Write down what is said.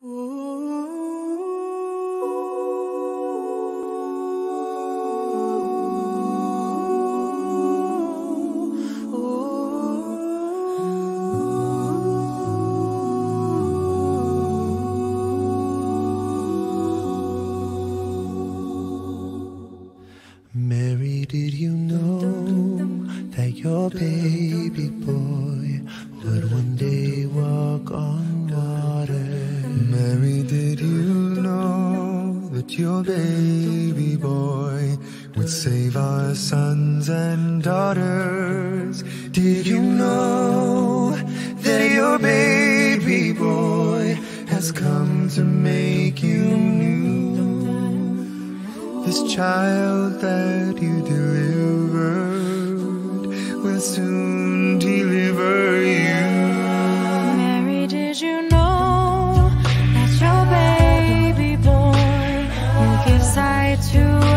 Mary, did you know that your baby boy would one day walk on water? Mary, did you know that your baby boy would save our sons and daughters? Did you know that your baby boy has come to make you new? This child that you delivered will soon deliver you. Mary, did you know that your baby boy will give sight to